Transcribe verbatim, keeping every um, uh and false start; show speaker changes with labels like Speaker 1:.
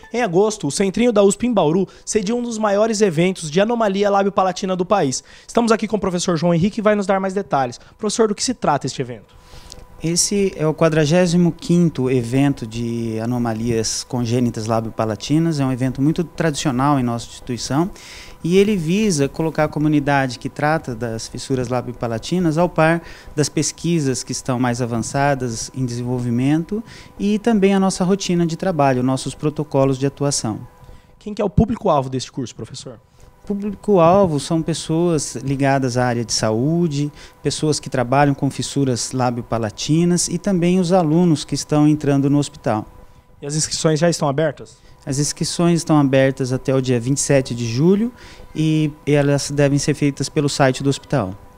Speaker 1: Em agosto, o Centrinho da U S P em Bauru cedia um dos maiores eventos de anomalia lábio-palatina do país. Estamos aqui com o professor João Henrique que vai nos dar mais detalhes. Professor, do que se trata este evento?
Speaker 2: Esse é o quadragésimo quinto evento de anomalias congênitas lábio-palatinas. É um evento muito tradicional em nossa instituição e ele visa colocar a comunidade que trata das fissuras lábio-palatinas ao par das pesquisas que estão mais avançadas em desenvolvimento e também a nossa rotina de trabalho, nossos protocolos de atuação.
Speaker 1: Quem que é o público-alvo deste curso, professor?
Speaker 2: O público-alvo são pessoas ligadas à área de saúde, pessoas que trabalham com fissuras lábio-palatinas e também os alunos que estão entrando no hospital.
Speaker 1: E as inscrições já estão abertas?
Speaker 2: As inscrições estão abertas até o dia vinte e sete de julho e elas devem ser feitas pelo site do hospital.